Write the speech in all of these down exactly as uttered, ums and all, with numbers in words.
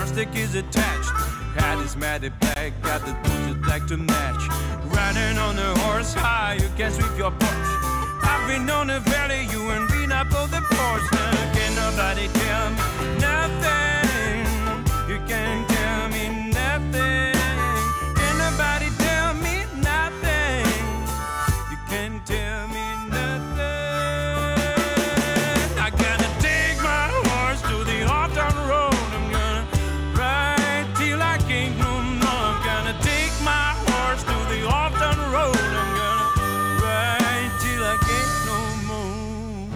stick is attached. Hat is matted black, got the boots black to match. Riding on the horse high, you can sweep your porch. I've been known to valley you and beat up all the porch. Now can nobody tell me nothing? You can't tell me nothing. Can nobody tell me nothing? You can't tell me nothing. I gotta take my horse to the old town road. I'm gonna ride till I can't no more. I'm gonna take my horse to the old town road. I'm gonna ride till I can't no more.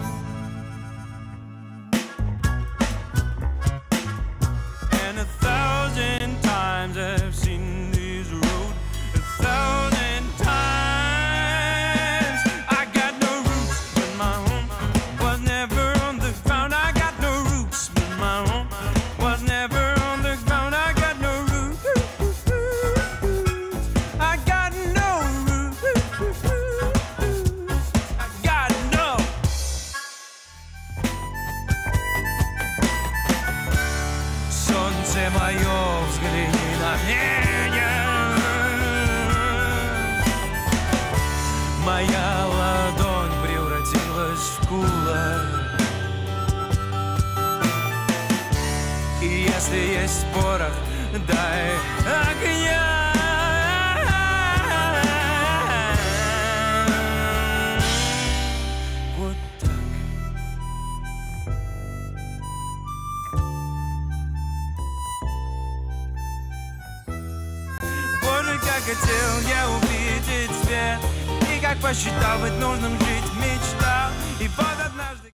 And a thousand times I've seen this road. A thousand times I got no roots, but my home was never on the ground. I got no roots, but my home was never on the ground. I got no roots. I got no roots. I got no. Солнце мое, взгляни на меня. Моя ладонь превратилась в кулак. И если есть порох, дай огня. Вот так. Боже, как хотел я увидеть свет, и как посчитал быть нужным жить, мечтал. И вот однажды